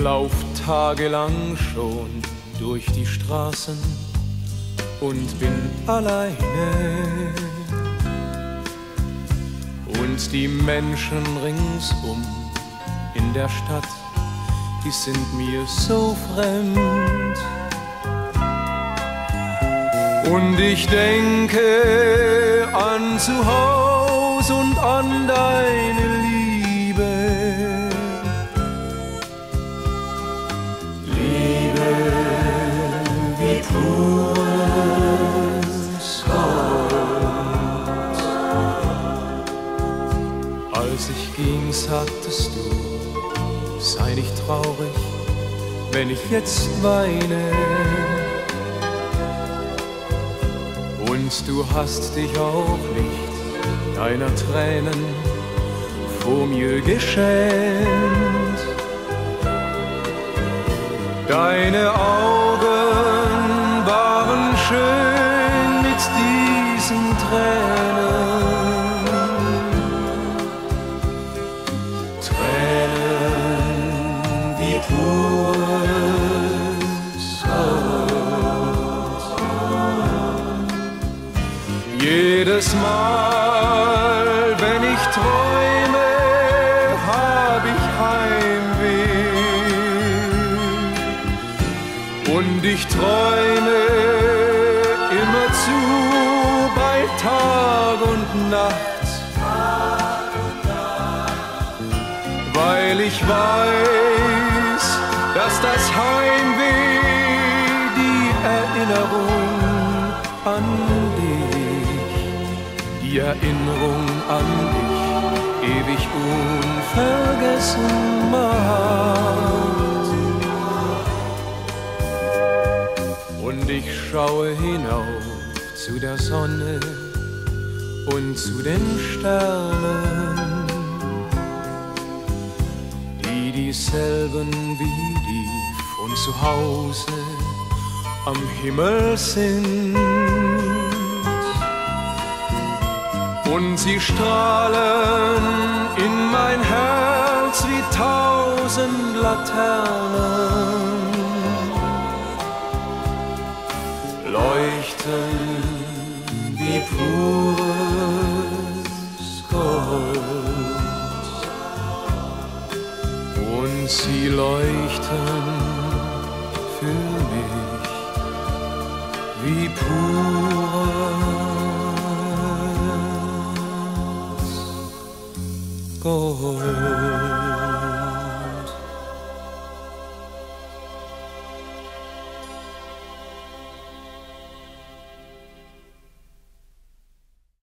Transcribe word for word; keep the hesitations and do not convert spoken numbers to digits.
lauf tagelang schon durch die Straßen und bin alleine. Und die Menschen ringsum in der Stadt, die sind mir so fremd. Und ich denke an zu Haus und an deine Liebe. Liebe wie pures Gold. Als ich ging, sagtest du, sei nicht traurig, wenn ich jetzt weine. Und du hast dich auch nicht deiner Tränen vor mir geschämt. Deine Augen waren schön mit diesen Tränen. Tränen wie pures Gold. Jedes Mal, wenn ich träume, hab ich Heimweh. Und ich träume immerzu bei Tag und Nacht, weil ich weiß, dass das Heimweh die Erinnerung an dich, die Erinnerung an dich ewig unvergessen macht. Und ich schaue hinauf zu der Sonne und zu den Sternen, die dieselben wie die von zu Hause am Himmel sind. Und sie strahlen in mein Herz wie tausend Laternen, leuchten wie pures Gold. Und sie leuchten für mich wie pures Gold.